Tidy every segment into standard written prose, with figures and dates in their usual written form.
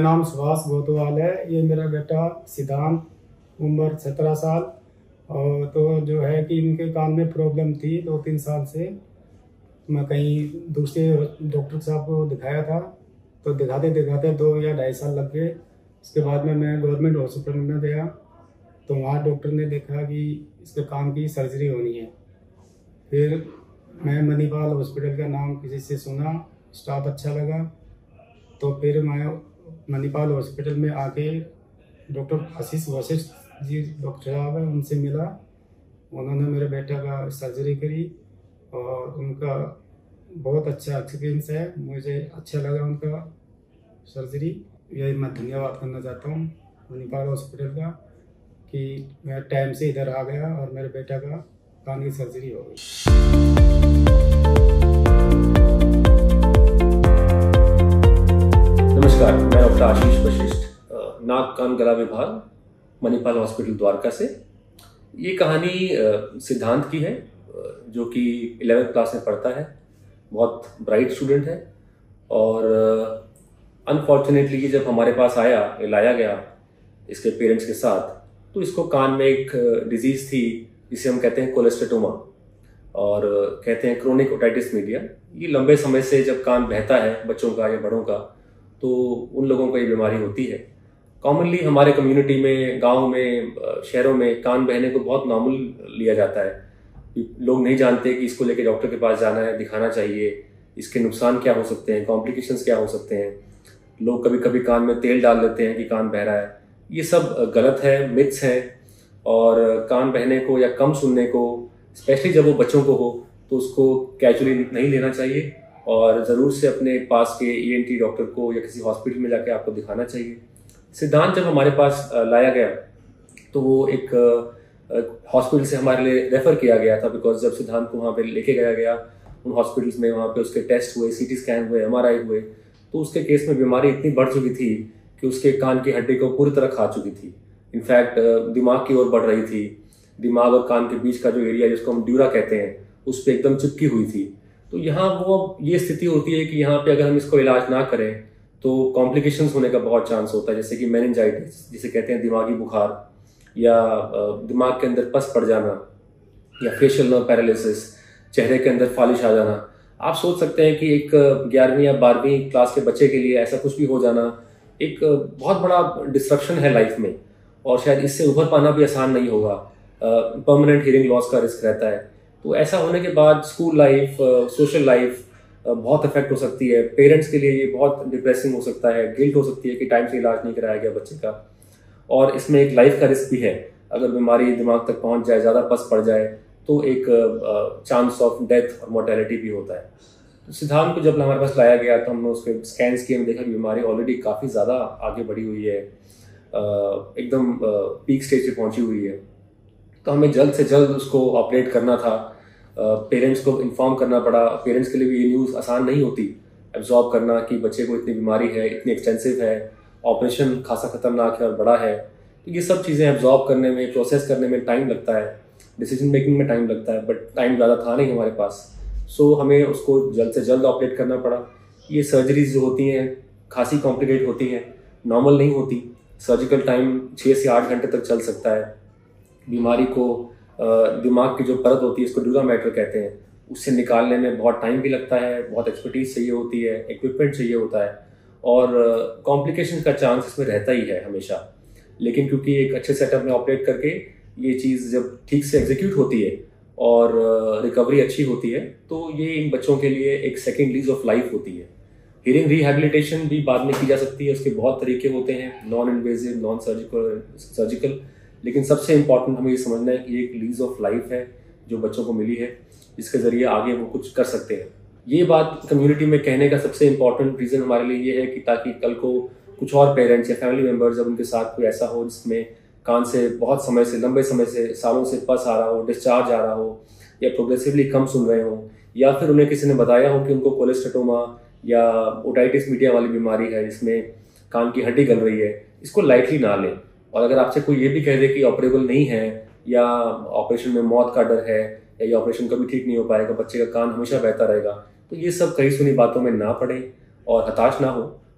नाम सुभाष गोतवाल है। ये मेरा बेटा सिद्धांत, उम्र 17 साल। और तो जो है कि इनके कान में प्रॉब्लम थी 2-3 साल से। मैं कहीं दूसरे डॉक्टर साहब को दिखाया था, तो दिखाते दिखाते 2 या 2.5 साल लग गए। उसके बाद में मैं गवर्नमेंट हॉस्पिटल में गया, तो वहाँ डॉक्टर ने देखा कि इसके कान की सर्जरी होनी है। फिर मैं मणिपाल हॉस्पिटल का नाम किसी से सुना, स्टाफ अच्छा लगा, तो फिर मैं मणिपाल हॉस्पिटल में आके डॉक्टर आशीष वशिष्ठ जी डॉक्टर साहब है, उनसे मिला। उन्होंने मेरे बेटा का सर्जरी करी और उनका बहुत अच्छा एक्सपीरियंस है। मुझे अच्छा लगा उनका सर्जरी। यही मैं धन्यवाद करना चाहता हूँ मणिपाल हॉस्पिटल का कि मैं टाइम से इधर आ गया और मेरे बेटा का कान की सर्जरी हो गई। नमस्कार, मैं डॉक्टर आशीष वशिष्ठ, नाक कान गला विभाग, मणिपाल हॉस्पिटल द्वारका से। ये कहानी सिद्धांत की है, जो कि 11th क्लास में पढ़ता है। बहुत ब्राइट स्टूडेंट है और अनफॉर्चुनेटली ये जब हमारे पास लाया गया इसके पेरेंट्स के साथ, तो इसको कान में एक डिजीज़ थी जिसे हम कहते हैं कोलेस्टेटोमा और कहते हैं क्रोनिक ओटाइटिस मीडिया। ये लंबे समय से जब कान बहता है बच्चों का या बड़ों का, तो उन लोगों को ये बीमारी होती है। कॉमनली हमारे कम्युनिटी में, गांव में, शहरों में कान बहने को बहुत नॉर्मल लिया जाता है। लोग नहीं जानते कि इसको लेके डॉक्टर के पास जाना है, दिखाना चाहिए, इसके नुकसान क्या हो सकते हैं, कॉम्प्लिकेशंस क्या हो सकते हैं। लोग कभी कभी कान में तेल डाल देते हैं कि कान बह रहा है। ये सब गलत है, मिथ्स हैं। और कान बहने को या कम सुनने को, स्पेशली जब वो बच्चों को हो, तो उसको कैजुअली नहीं लेना चाहिए और ज़रूर से अपने पास के ENT डॉक्टर को या किसी हॉस्पिटल में जाके आपको दिखाना चाहिए। सिद्धांत जब हमारे पास लाया गया तो वो एक हॉस्पिटल से हमारे लिए रेफ़र किया गया था, बिकॉज जब सिद्धांत को वहाँ पे लेके गया उन हॉस्पिटल्स में, वहाँ पे उसके टेस्ट हुए, CT स्कैन हुए, MRI हुए, तो उसके केस में बीमारी इतनी बढ़ चुकी थी कि उसके कान की हड्डी को पूरी तरह खा चुकी थी। इनफैक्ट दिमाग की ओर बढ़ रही थी। दिमाग और कान के बीच का जो एरिया, जिसको हम ड्यूरा कहते हैं, उस पर एकदम चिपकी हुई थी। तो यहाँ वो ये स्थिति होती है कि यहाँ पे अगर हम इसको इलाज ना करें तो कॉम्प्लिकेशंस होने का बहुत चांस होता है, जैसे कि मेनिंजाइटिस, जिसे कहते हैं दिमागी बुखार, या दिमाग के अंदर पस पड़ जाना, या फेशियल नर्व पैरालिसिस, चेहरे के अंदर फालिश आ जाना। आप सोच सकते हैं कि एक 11वीं या 12वीं क्लास के बच्चे के लिए ऐसा कुछ भी हो जाना एक बहुत बड़ा डिस्ट्रक्शन है लाइफ में, और शायद इससे उभर पाना भी आसान नहीं होगा। परमानेंट हियरिंग लॉस का रिस्क रहता है। तो ऐसा होने के बाद स्कूल लाइफ, सोशल लाइफ बहुत अफेक्ट हो सकती है। पेरेंट्स के लिए ये बहुत डिप्रेसिंग हो सकता है, गिल्ट हो सकती है कि टाइम से इलाज नहीं कराया गया बच्चे का। और इसमें एक लाइफ का रिस्क भी है, अगर बीमारी दिमाग तक पहुंच जाए, ज़्यादा पस पड़ जाए, तो एक चांस ऑफ डेथ और मोर्टेलिटी भी होता है। तो सिद्धांत को जब हमारे पास लाया गया तो हमने उसके स्कैन्स किए, हमने देखा कि बीमारी ऑलरेडी काफ़ी ज़्यादा आगे बढ़ी हुई है, एकदम पीक स्टेज पे पहुंची हुई है। तो हमें जल्द से जल्द उसको ऑपरेट करना था। पेरेंट्स को इन्फॉर्म करना पड़ा। पेरेंट्स के लिए भी ये न्यूज़ आसान नहीं होती एब्जॉर्ब करना कि बच्चे को इतनी बीमारी है, इतनी एक्सटेंसिव है, ऑपरेशन खासा खतरनाक है और बड़ा है। तो ये सब चीज़ें एब्जॉर्ब करने में, प्रोसेस करने में टाइम लगता है, डिसीजन मेकिंग में टाइम लगता है, बट टाइम ज़्यादा था नहीं हमारे पास। सो हमें उसको जल्द से जल्द ऑपरेट करना पड़ा। ये सर्जरीज जो होती हैं खासी कॉम्प्लिकेट होती हैं, नॉर्मल नहीं होती। सर्जिकल टाइम 6 से 8 घंटे तक चल सकता है। बीमारी को दिमाग की जो परत होती है, इसको ड्यूरा मैटर कहते हैं, उससे निकालने में बहुत टाइम भी लगता है, बहुत एक्सपर्टीज चाहिए होती है, इक्विपमेंट चाहिए होता है, और कॉम्प्लिकेशन का चांस इसमें रहता ही है हमेशा। लेकिन क्योंकि एक अच्छे सेटअप में ऑपरेट करके ये चीज़ जब ठीक से एग्जीक्यूट होती है और रिकवरी अच्छी होती है, तो ये इन बच्चों के लिए एक सेकेंड लीज ऑफ लाइफ होती है। हियरिंग रिहैबिलिटेशन भी बाद में की जा सकती है, उसके बहुत तरीके होते हैं, नॉन इन्वेजिव, नॉन सर्जिकल। लेकिन सबसे इम्पॉर्टेंट हमें ये समझना है कि एक लीज ऑफ लाइफ है जो बच्चों को मिली है, जिसके ज़रिए आगे वो कुछ कर सकते हैं। ये बात कम्युनिटी में कहने का सबसे इम्पॉर्टेंट रीज़न हमारे लिए ये है कि ताकि कल को कुछ और पेरेंट्स या फैमिली मेम्बर्स, जब उनके साथ कोई ऐसा हो जिसमें कान से बहुत समय से, लंबे समय से, सालों से पस आ रहा हो, डिस्चार्ज आ रहा हो, या प्रोग्रेसिवली कम सुन रहे हो, या फिर उन्हें किसी ने बताया हो कि उनको कोलेस्टेटोमा या ओटाइटिस मीडिया वाली बीमारी है जिसमें कान की हड्डी गल रही है, इसको लाइटली ना लें। और अगर आपसे कोई ये भी कह दे कि ऑपरेबल नहीं है, या ऑपरेशन में मौत का डर है, या ये ऑपरेशन कभी ठीक नहीं हो पाएगा, बच्चे का कान हमेशा बहता रहेगा, तो ये सब कही सुनी बातों में ना पड़े और हताश ना हो,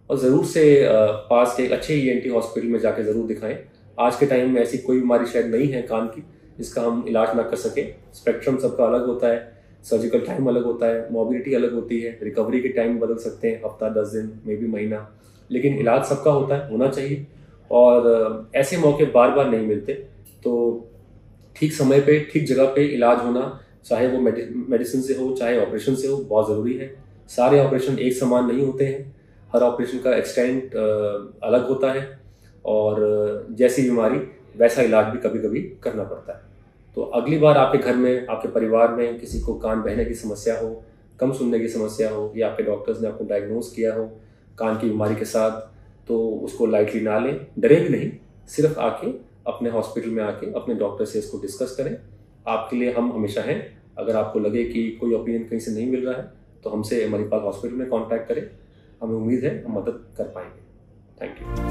और ज़रूर से पास के एक अच्छे ENT हॉस्पिटल में जाके ज़रूर दिखाएं। आज के टाइम में ऐसी कोई बीमारी शायद नहीं है कान की जिसका हम इलाज ना कर सकें। स्पेक्ट्रम सबका अलग होता है, सर्जिकल टाइम अलग होता है, मोबिलिटी अलग होती है, रिकवरी के टाइम बदल सकते हैं, हफ्ता 10 दिन में भी महीना, लेकिन इलाज सबका होता है, होना चाहिए। और ऐसे मौके बार बार नहीं मिलते, तो ठीक समय पे ठीक जगह पे इलाज होना, चाहे वो मेडिसिन से हो चाहे ऑपरेशन से हो, बहुत ज़रूरी है। सारे ऑपरेशन एक समान नहीं होते हैं, हर ऑपरेशन का एक्सटेंट अलग होता है और जैसी बीमारी वैसा इलाज भी कभी कभी करना पड़ता है। तो अगली बार आपके घर में, आपके परिवार में किसी को कान बहने की समस्या हो, कम सुनने की समस्या हो, या आपके डॉक्टर्स ने आपको डायग्नोज किया हो कान की बीमारी के साथ, तो उसको लाइटली ना लें, डरे भी नहीं, सिर्फ आके अपने हॉस्पिटल में आके अपने डॉक्टर से इसको डिस्कस करें। आपके लिए हम हमेशा हैं। अगर आपको लगे कि कोई ओपिनियन कहीं से नहीं मिल रहा है तो हमसे मणिपाल हॉस्पिटल में कांटेक्ट करें, हमें उम्मीद है हम मदद कर पाएंगे। Thank you.